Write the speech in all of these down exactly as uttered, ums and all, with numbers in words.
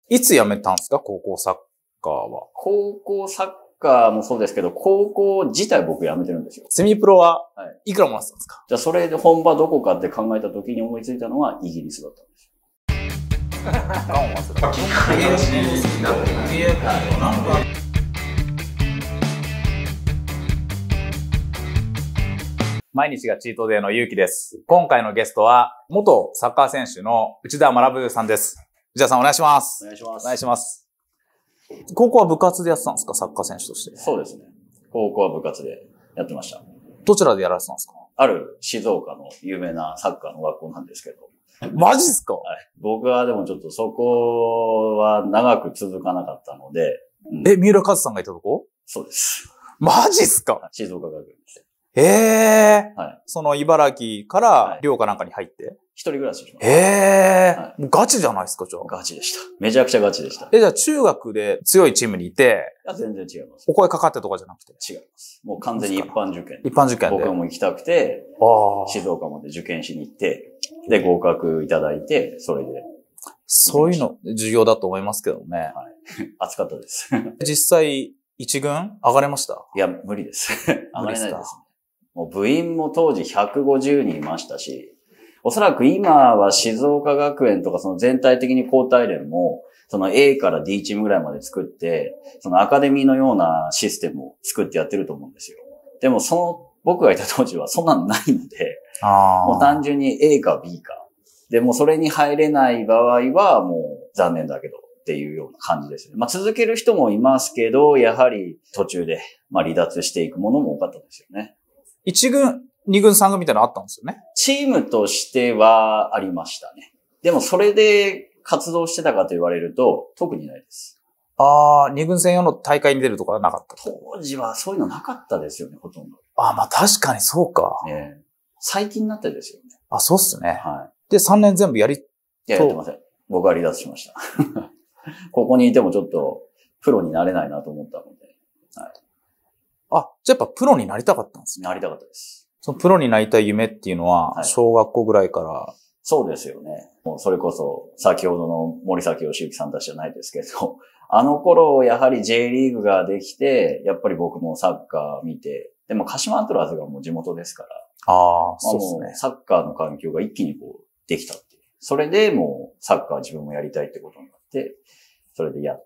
いつ辞めたんですか、高校サッカーは。 高校サッカーもそうですけど、高校自体僕辞めてるんですよ。 セミプロはいくらもらってたんですか？ じゃあそれで本場どこかって考えた時に思いついたのはイギリスだったんです。 毎日がチートデーのゆうきです。今回のゲストは、元サッカー選手の内田学さんです。内田さんお願いします。 お願いします。 お願いします。高校は部活でやってたんですか、サッカー選手として？ そうですね。高校は部活でやってました。 どちらでやられてたんですか？ ある静岡の有名なサッカーの学校なんですけど。 マジっすか？ はい。僕はでもちょっとそこは長く続かなかったので。 うん、え、三浦和さんがいたとこ？ そうです。 マジっすか？ 静岡学園です。 へえー。 はい。 その茨城から寮かなんかに入って、 一人暮らししました。 へえー。はい、もうガチじゃないですか、じゃあ。 ガチでした。めちゃくちゃガチでした。 え、じゃあ中学で強いチームにいて、 いや、全然違います。 お声かかってとかじゃなくて？ 違います。もう完全に一般受験。 一般受験で。 僕も行きたくて、静岡まで受験しに行って、で、合格いただいて、それで。 そういうの、重要だと思いますけどね。 はい。熱かったです。 実際、一軍上がれました？ いや、無理です。上がれないです。もう部員も当時ひゃくごじゅうにんいましたし、おそらく今は静岡学園とかその全体的に高体連も、その A から D チームぐらいまで作って、そのアカデミーのようなシステムを作ってやってると思うんですよ。でもその、僕がいた当時はそんなのないので、もう単純に A か B か。でもそれに入れない場合はもう残念だけどっていうような感じですね。まあ続ける人もいますけど、やはり途中でまあ離脱していくものも多かったですよね。 一軍、二軍、三軍みたいなのあったんですよね。 チームとしてはありましたね。でもそれで活動してたかと言われると特にないです。 ああ、二軍専用の大会に出るとかはなかった？ 当時はそういうのなかったですよね、ほとんど。 ああ、まあ確かにそうか。 ね、最近になってですよね。 あ、そうっすね。 はい。 で、三年全部やり、 いや、やってません。僕は離脱しました。ここにいてもちょっとプロになれないなと思ったので。はい。 あ、じゃあやっぱプロになりたかったんですね。 なりたかったです。 そのプロになりたい夢っていうのは、小学校ぐらいから、はい、 そうですよね。もうそれこそ、先ほどの森崎義行さんたちじゃないですけど、あの頃、やはり J リーグができて、やっぱり僕もサッカー見て、でも鹿島アントラーズがもう地元ですから、 ああ、そうですね。 もうサッカーの環境が一気にこう、できたっていう。それでもう、サッカー自分もやりたいってことになって、それでやって、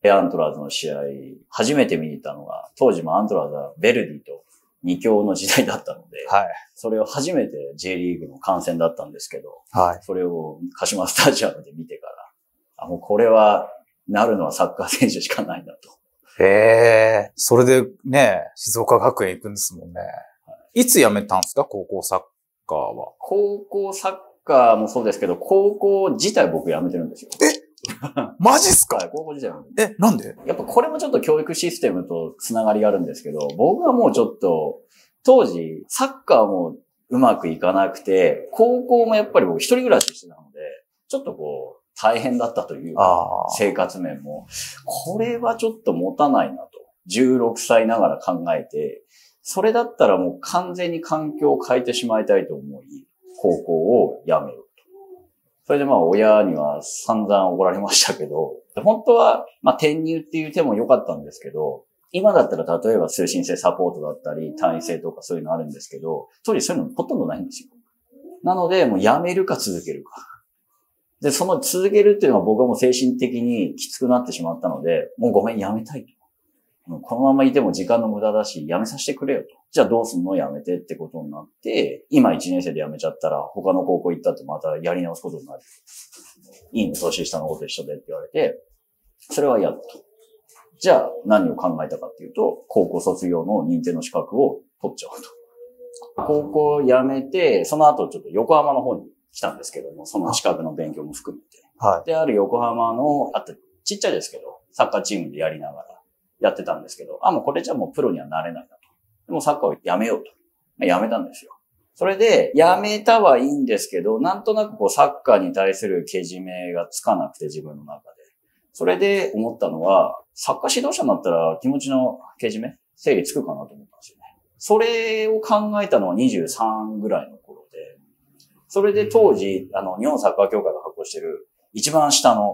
アントラーズの試合、初めて見に行ったのが、当時もアントラーズはベルディと二強の時代だったので、 はい。 それを初めて J リーグの観戦だったんですけど、 はい。 それを鹿島スタジアムで見てから、あ、もうこれは、なるのはサッカー選手しかないなと。 へえ、それでね、静岡学園行くんですもんね。はい、いつ辞めたんですか、高校サッカーは。 高校サッカーもそうですけど、高校自体僕辞めてるんですよ。 えマジっすか？ はい、高校自体は。 え、なんで？ やっぱこれもちょっと教育システムとつながりがあるんですけど、僕はもうちょっと、当時、サッカーもうまくいかなくて、高校もやっぱり僕一人暮らししてたので、ちょっとこう、大変だったというか、生活面も、これはちょっと持たないなと。じゅうろくさいながら考えて、それだったらもう完全に環境を変えてしまいたいと思い、高校を辞めようと。それでまあ親には散々怒られましたけど、本当はまあ転入っていう手も良かったんですけど、今だったら例えば通信制サポートだったり、単位制とかそういうのあるんですけど、当時そういうのほとんどないんですよ。なのでもう辞めるか続けるか。で、その続けるっていうのは僕はもう精神的にきつくなってしまったので、もうごめん、辞めたいと。このままいても時間の無駄だし、辞めさせてくれよと。じゃあどうすんの？辞めてってことになって、今いちねん生で辞めちゃったら、他の高校行ったってまたやり直すことになる。いいの？年下の子と一緒でって言われて、それはやっと。じゃあ何を考えたかっていうと、高校卒業の認定の資格を取っちゃおうと。高校を辞めて、その後ちょっと横浜の方に来たんですけども、その資格の勉強も含めて。はい。で、ある横浜の、あとちっちゃいですけど、サッカーチームでやりながらやってたんですけど、あ、もうこれじゃもうプロにはなれないなと。でもサッカーをやめようと。やめたんですよ。それで、やめたはいいんですけど、なんとなくこうサッカーに対するけじめがつかなくて自分の中で。それで思ったのは、サッカー指導者になったら気持ちのけじめ整理つくかなと思ったんですよね。それを考えたのはにじゅうさんぐらいの頃で、それで当時、あの、日本サッカー協会が発行してる一番下の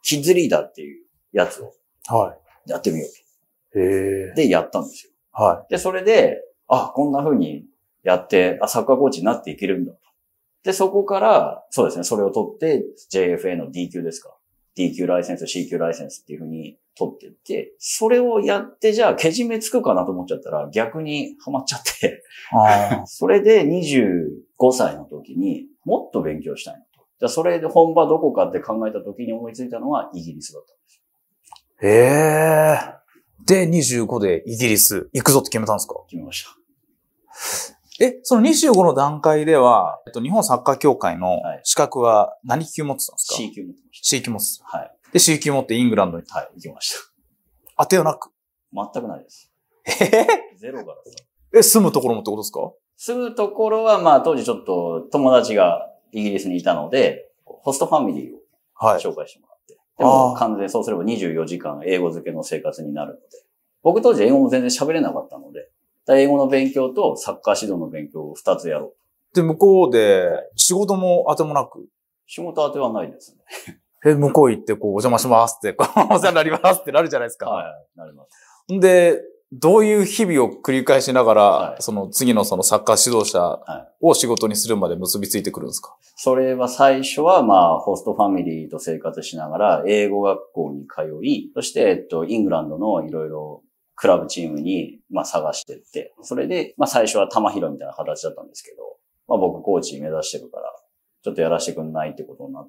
キッズリーダーっていうやつをはやってみよい。へう。で、やったんですよ。 はで、それで、あ、こんな風にやって、あ、サッカーコーチになっていけるんだ。で、そこから、そうですね、それを取って、ジェイエフエー の ディー 級ですか。ディー 級ライセンス、シー 級ライセンスっていう風に取っていって、それをやって、じゃあ、けじめつくかなと思っちゃったら、逆にハマっちゃって、 あそれでにじゅうごさいの時にもっと勉強したいなと。じゃあ、それで本場どこかって考えた時に思いついたのはイギリスだったんですー。へー。で、にじゅうごでイギリス行くぞって決めたんですか？ 決めました。 え、そのにじゅうごの段階では、えっと、日本サッカー協会のはい資格は何級持ってたんですか？ C 級持ってまし C 級持ってた。 た。はい。 で、C 級持ってイングランドに。 はい、行きました。 当てはなく。 全くないです。 えゼロからさ。 え、住むところもってことですか？ 住むところは、まあ当時ちょっと友達がイギリスにいたので、ホストファミリーをはい。 紹介してもらって。でもあー完全そうすればにじゅうよじかん英語漬けの生活になるので。僕当時英語も全然喋れなかったので、英語の勉強とサッカー指導の勉強を二つやろう。 で、向こうで仕事も当てもなく。 仕事当てはないですね。 え、向こう行って、こう、お邪魔しますって、こう、お世話になりますってなるじゃないですか。 はい、なります。 んで、どういう日々を繰り返しながら、 はいその次のそのサッカー指導者はを仕事にするまで結びついてくるんですか？ それは最初は、まあ、ホストファミリーと生活しながら、英語学校に通い、そして、えっと、イングランドのいろいろクラブチームに、まあ、探してって、それで、まあ、最初は玉拾いみたいな形だったんですけど、まあ、僕コーチ目指してるから、ちょっとやらせてくんないってことになって、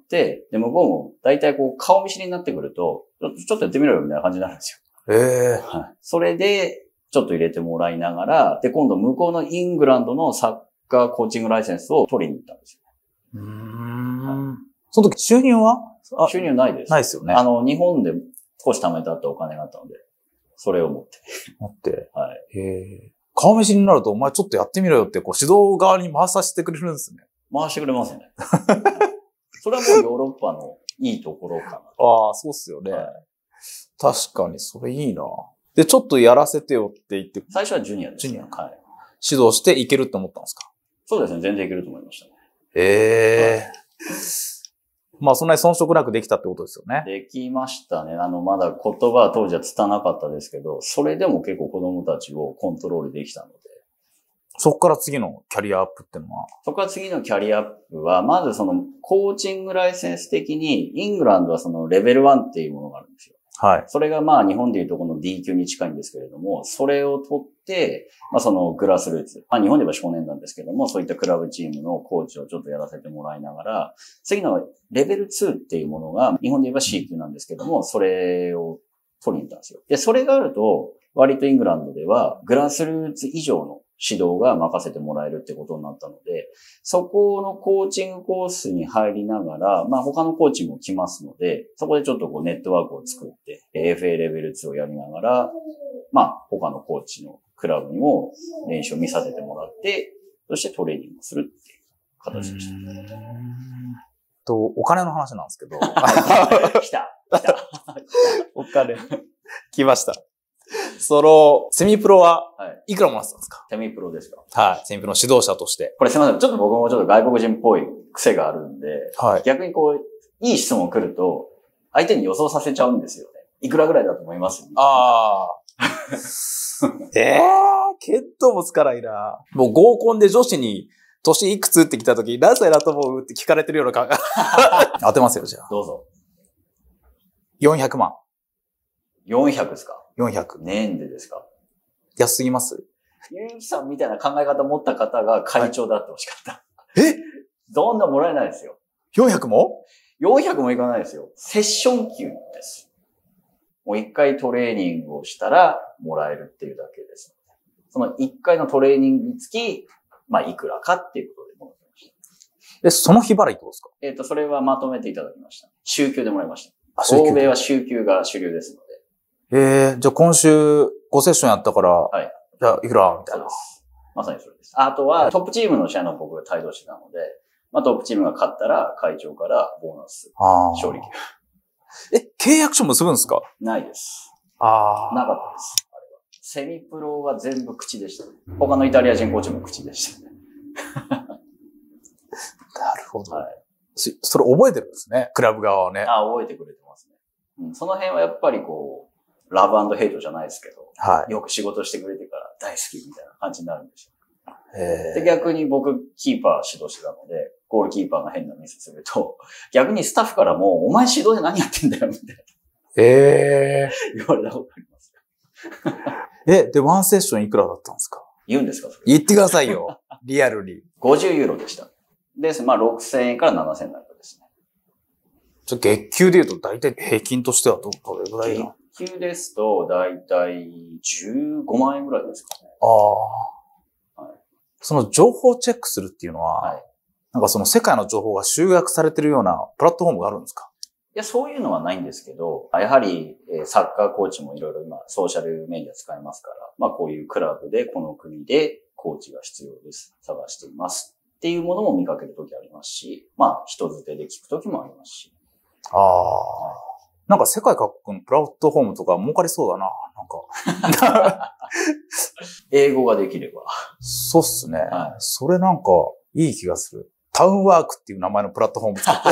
で、向こうも、大体こう、顔見知りになってくると、ちょっと、ちょっとやってみろよみたいな感じになるんですよ。 ええはい。それで、ちょっと入れてもらいながら、で、今度向こうのイングランドのサッカーコーチングライセンスを取りに行ったんですよ。 うーん。その時収入はあ収入ないです。 ないですよね。 あの、日本で少し貯めてあったお金があったので、それを持って。 持って。 はい。 へえ。顔見知りになると、お前ちょっとやってみろよって、こう、指導側に回させてくれるんですね。 回してくれますね。それはもうヨーロッパのいいところかな。 ああ、そうっすよね。 はい確かに、それいいな。で、ちょっとやらせてよって言って、 最初はジュニアです、ね。 ジュニアはい。 指導していけるって思ったんですか？ そうですね。全然いけると思いましたね。 ええまあ、そんなに遜色なくできたってことですよね。 できましたね。あの、まだ言葉は当時は拙なかったですけど、それでも結構子供たちをコントロールできたので。 そこから次のキャリアアップっていうのは。 そこから次のキャリアアップは、まずそのコーチングライセンス的に、イングランドはそのレベルワンっていうものがあるんですよ。 はい。 それがまあ日本でいうとこの ディー 級に近いんですけれども、それを取って、まあそのグラスルーツ、まあ日本では少年なんですけども、そういったクラブチームのコーチをちょっとやらせてもらいながら、次のレベルツーっていうものが、日本で言えば C 級なんですけども、それを取りに行ったんですよ。で、それがあると、割とイングランドではグラスルーツ以上の指導が任せてもらえるってことになったので、そこのコーチングコースに入りながら、まあ他のコーチも来ますので、そこでちょっとこうネットワークを作って、エフエー レベルツーをやりながら、まあ他のコーチのクラブにも練習を見させてもらって、そしてトレーニングをするっていう形でした。 と、お金の話なんですけど。 来た来たお金。来ました。その、セミプロは、いくらもらってたんですか？ セミプロですか？ はい。セミプロの指導者として。 これすいません。ちょっと僕もちょっと外国人っぽい癖があるんで、 はい。 逆にこう、いい質問来ると、相手に予想させちゃうんですよね。いくらぐらいだと思います？ ああ。ええー、見当もつかないな。もう合コンで女子に、年いくつって来た時、何歳だと思うって聞かれてるような感覚。当てますよ、じゃあ。 どうぞ。 よんひゃくまん。 よんひゃくですか？ よんひゃく。 年でですか？ 安すぎます？ ゆうきさんみたいな考え方持った方が会長だってほしかった。はい、 えどんなもらえないですよ。 よんひゃくも ? よんひゃく もいかないですよ。セッション給です。もう一回トレーニングをしたらもらえるっていうだけです。その一回のトレーニングにつき、まあいくらかっていうことでもらってました。 え、その日払いってことですか？ えっと、それはまとめていただきました。週給でもらいました。 あ、週給。 欧米は週給が主流ですので。 ええー、じゃあ今週ごセッションやったから、 はい。 じゃあいくらみたいな。 そうです。まさにそれです。あとはトップチームの試合の僕が帯同してたので、まあトップチームが勝ったら会長からボーナス、勝利給。 え、契約書結ぶんですか？ ないです。 ああ。 なかったです。あれは。セミプロは全部口でしたね。他のイタリア人コーチも口でしたね。 なるほど。 はい。 それ覚えてるんですね。クラブ側はね。 あ、覚えてくれてますね。 うん、その辺はやっぱりこう、ラブ&ヘイトじゃないですけど、 はい。 よく仕事してくれてから大好きみたいな感じになるんですよ。 へで、逆に僕、キーパー指導してたので、ゴールキーパーが変なミスすると、逆にスタッフからも、お前指導で何やってんだよ、みたいな。 えー。 言われたことあります。 え、で、ワンセッションいくらだったんですか？ 言うんですかそれ？ 言ってくださいよ。リアルに。 ごじゅうユーロでした。です。まあ、ろくせんえんからななせんえんだったですね。 ちょ、月給で言うと大体平均としてはど、どれぐらいな？ 月給ですと、だいたいじゅうごまんえんぐらいですかね。 ああ。はい。その情報をチェックするっていうのは、はい、なんかその世界の情報が集約されてるようなプラットフォームがあるんですか？ いや、そういうのはないんですけど、やはり、えー、サッカーコーチもいろいろ今、ソーシャルメディア使いますから、まあこういうクラブでこの国でコーチが必要です。探しています。っていうものも見かけるときありますし、まあ人づてで聞くときもありますし。 ああ。なんか世界各国のプラットフォームとか儲かりそうだな。なんか。 英語ができれば。 そうっすね。 はい、 それなんかいい気がする。タウンワークっていう名前のプラットフォーム作って。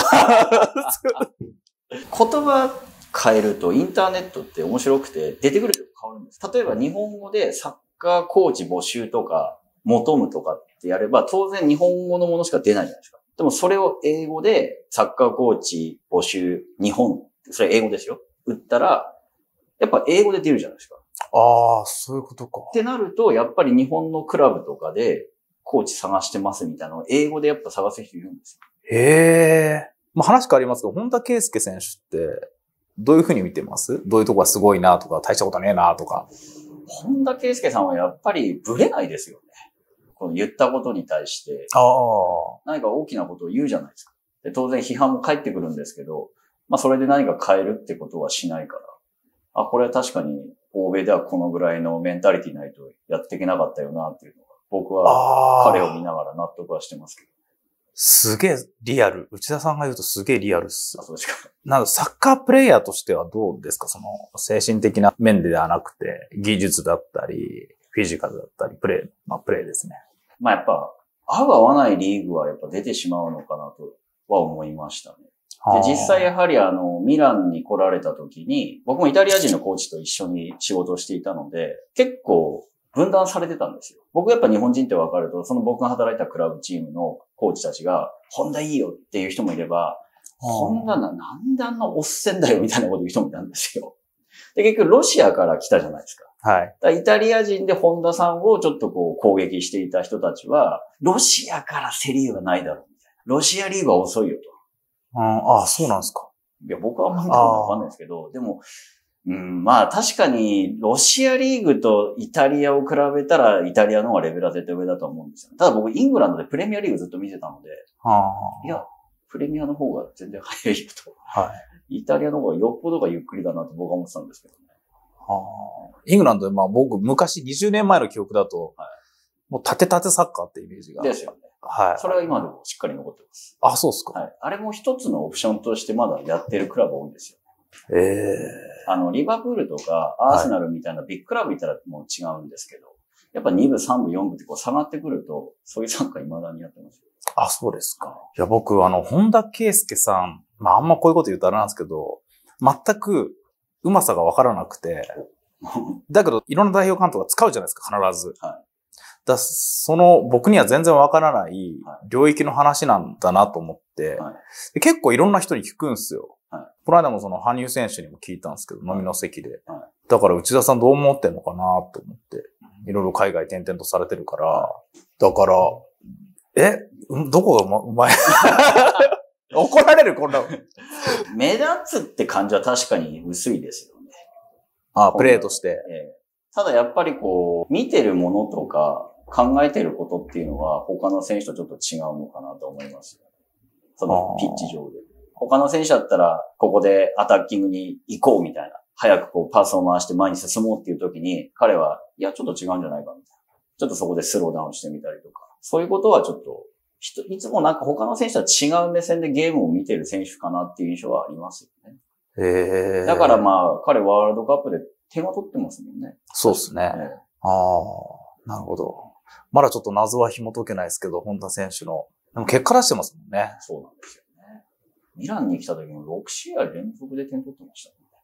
言葉変えるとインターネットって面白くて出てくる人変わるんです。例えば日本語でサッカーコーチ募集とか求むとかってやれば当然日本語のものしか出ないじゃないですか。でもそれを英語でサッカーコーチ募集日本、それ英語ですよ。打ったらやっぱ英語で出るじゃないですか。 ああ、そういうことか。 ってなるとやっぱり日本のクラブとかでコーチ探してますみたいなのを英語でやっぱ探す人いるんですよ。へえ。まあ、話変わりますけど、本田圭佑選手って、どういうふうに見てます？どういうとこがすごいなとか、大したことねえなとか。 本田圭佑さんはやっぱりブレないですよね。この言ったことに対して、 あ何か大きなことを言うじゃないですか。で当然批判も返ってくるんですけど、まあそれで何か変えるってことはしないから、あ、これは確かに欧米ではこのぐらいのメンタリティないとやっていけなかったよなっていうのが、僕は彼を見ながら納得はしてますけど。 すげえリアル。内田さんが言うとすげえリアルっす。 あ、そうですか。 なので、サッカープレイヤーとしてはどうですか？その、精神的な面ではなくて、技術だったり、フィジカルだったり、プレイ、まあプレイですね。 まあやっぱ、合う合わないリーグはやっぱ出てしまうのかなとは思いましたね。で、実際やはりあの、ミランに来られた時に、僕もイタリア人のコーチと一緒に仕事をしていたので、結構、分断されてたんですよ。僕やっぱ日本人って分かると、その僕が働いたクラブチームのコーチたちが、ホンダいいよっていう人もいれば、ホンダな、なんであんなおっせんだよみたいなこと言う人もいたんですよ。で、結局ロシアから来たじゃないですか。 はい。 だイタリア人でホンダさんをちょっとこう攻撃していた人たちは、ロシアからセリーはないだろうみたいな。ロシアリーグは遅いよと。 うん、ああ、そうなんですか。 いや、僕はあんまりわかんないですけど、でも、うん、まあ確かに、ロシアリーグとイタリアを比べたら、イタリアの方がレベルは絶対上だと思うんですよ。ただ僕、イングランドでプレミアリーグずっと見てたので、 はあ、 いや、プレミアの方が全然早いよと。 はい。 イタリアの方がよっぽどがゆっくりだなと僕は思ってたんですけどね。 はあ、イングランドで、まあ僕、昔にじゅうねんまえの記憶だと、はい、もう縦縦サッカーってイメージが。 ですよね。 はい。 それは今でもしっかり残ってます。 あ、そうですか。 はい。あれも一つのオプションとしてまだやってるクラブ多いんですよ。 ええー。 あの、リバプールとかアーセナルみたいなビッグクラブいたらもう違うんですけど、はい、やっぱに部、さん部、よん部ってこう下がってくると、そういうサッカー未だにやってますよ。 あ、そうですか。いや、僕、あの、本田圭佑さん、まああんまこういうこと言うとあれなんですけど、全く上手さがわからなくて、だけど、いろんな代表監督が使うじゃないですか、必ず。はい、だその、僕には全然わからない領域の話なんだなと思って、はい、結構いろんな人に聞くんですよ。はい、この間もその、羽生選手にも聞いたんですけど、飲みの席で。はい、だから内田さんどう思ってんのかなと思って、いろいろ海外転々とされてるから、だから、えどこがうま、うまい怒られるこんな。 目立つって感じは確かに薄いですよね。 ああ、プレーとして。ええ、ただやっぱりこう、見てるものとか考えてることっていうのは他の選手とちょっと違うのかなと思いますよ。そのピッチ上で。他の選手だったら、ここでアタッキングに行こうみたいな。早くこうパスを回して前に進もうっていう時に、彼は、いや、ちょっと違うんじゃないかみたいな。ちょっとそこでスローダウンしてみたりとか。そういうことはちょっと、いつもなんか他の選手とは違う目線でゲームを見てる選手かなっていう印象はありますよね。 へー。 だからまあ、彼ワールドカップで点は取ってますもんね。 そうですね。ね、ああ、なるほど。まだちょっと謎は紐解けないですけど、本田選手の。でも結果出してますもんね。 そうなんですよね。ミランに来た時もろく試合連続で点取ってましたもんね。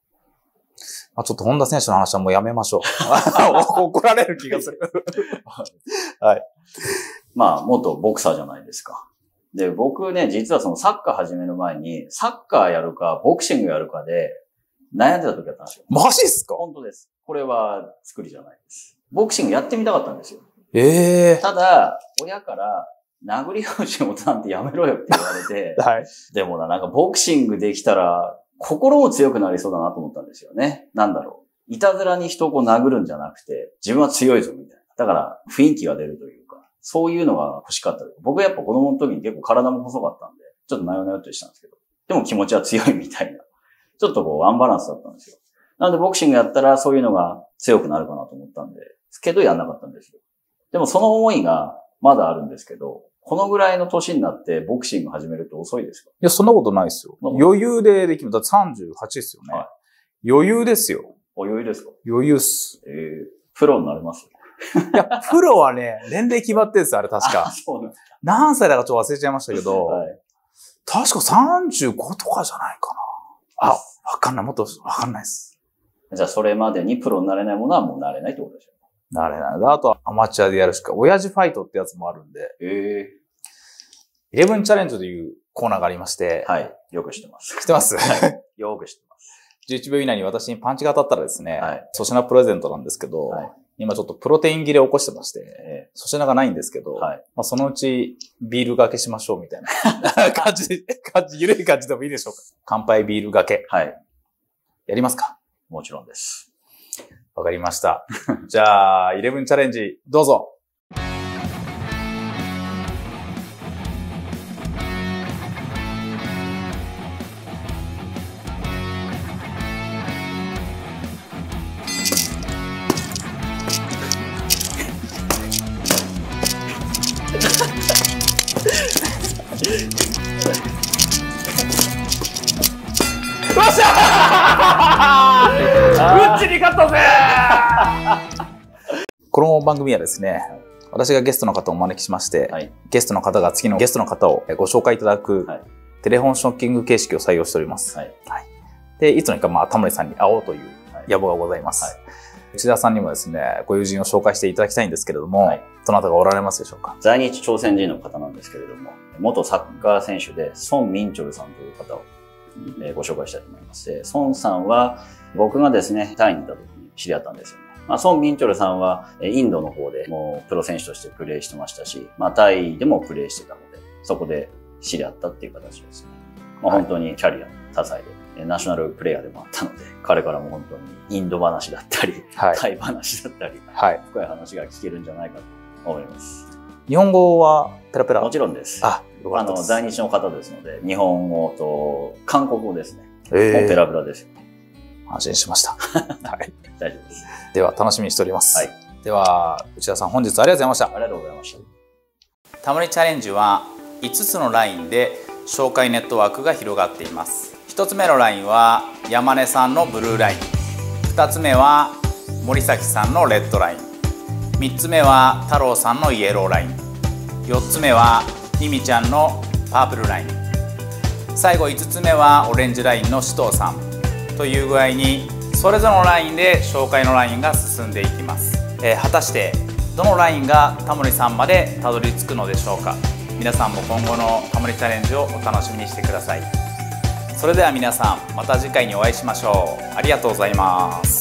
あ、ちょっと本田選手の話はもうやめましょう。怒られる気がする。はい。 まあ、元ボクサーじゃないですか。で、僕ね、実はそのサッカー始める前に、サッカーやるか、ボクシングやるかで、悩んでた時だったんですよ。 マジっすか？ 本当です。これは作りじゃないです。ボクシングやってみたかったんですよ。 ええー。 ただ、親から、殴り合う仕事なんてやめろよって言われて、 はい。 でもな、なんかボクシングできたら、心も強くなりそうだなと思ったんですよね。なんだろう。いたずらに人をこう殴るんじゃなくて、自分は強いぞみたいな。だから雰囲気が出るというか、そういうのが欲しかった。僕はやっぱ子供の時に結構体も細かったんで、ちょっとなよなよっとしたんですけど、でも気持ちは強いみたいな。ちょっとこうアンバランスだったんですよ。なのでボクシングやったらそういうのが強くなるかなと思ったんで、けどやんなかったんですよ。でもその思いがまだあるんですけど、このぐらいの年になってボクシング始めると遅いですか？ いや、そんなことないですよ。余裕でできる。だってさんじゅうはちですよね。はい、余裕ですよ。 余裕ですか？ 余裕っす。 えー、プロになれます？ いや、プロはね、年齢決まってるんですよ、あれ確か。 あ、そうなんですか。 何歳だかちょっと忘れちゃいましたけど、 はい、 確かさんじゅうごとかじゃないかな。あ、わかんない。もっとわかんないです。 じゃあそれまでにプロになれないものはもうなれないってことでしょう？ なれない。あとはアマチュアでやるしか、親父ファイトってやつもあるんで。 ええ。 イレブンチャレンジというコーナーがありまして。 はい。よく知ってます。 知ってます？ はい。よく知ってます。 じゅういちびょう以内に私にパンチが当たったらですね、 はい。 粗品プレゼントなんですけど、はい、今ちょっとプロテイン切れを起こしてまして、えー、粗品がないんですけど、はい。まあそのうちビール掛けしましょうみたいな感じで、感じ、ゆるい感じでもいいでしょうか。乾杯ビール掛け。はい。やりますか？ もちろんです。 わかりました。じゃあ、イレブンチャレンジ、どうぞ。よっしゃーうっちに勝ったぜこの番組はですね、私がゲストの方をお招きしまして、はい、ゲストの方が次のゲストの方をご紹介いただく、はい、テレフォンショッキング形式を採用しております。はいはい、で、いつの日か、まあ、タモリさんに会おうという野望がございます。はい、内田さんにもですね、ご友人を紹介していただきたいんですけれども、はい、どなたがおられますでしょうか？ 在日朝鮮人の方なんですけれども、元サッカー選手で、ソン・ミンチョルさんという方をご紹介したいと思います。ソンさんは、僕がですね、タイにいた時に知り合ったんですよね。まあ、ソン・ミンチョルさんは、インドの方でもうプロ選手としてプレーしてましたし、まあ、タイでもプレーしてたので、そこで知り合ったっていう形ですね。まあ、本当にキャリア多彩で、ナショナルプレイヤーでもあったので、彼からも本当にインド話だったり、はい、タイ話だったり、はい、深い話が聞けるんじゃないかと思います。 日本語はペラペラ？ もちろんです。 あ、 よかったです。あの、在日の方ですので、日本語と韓国語ですね。えー、もうペラペラですよ。 安心しました。はい。 大丈夫です。 では、楽しみにしております。はい。では、内田さん、本日ありがとうございました。ありがとうございました。 タモリチャレンジはいつつのラインで紹介ネットワークが広がっています。ひとつめのラインは山根さんのブルーライン、ふたつめは森崎さんのレッドライン、みっつめは太郎さんのイエローライン、よっつめはミミちゃんのパープルライン、最後いつつめはオレンジラインの首藤さんという具合にそれぞれのラインで紹介のラインが進んでいきます。えー、果たしてどのラインがタモリさんまでたどり着くのでしょうか。皆さんも今後のタモリチャレンジをお楽しみにしてください。それでは皆さんまた次回にお会いしましょう。ありがとうございます。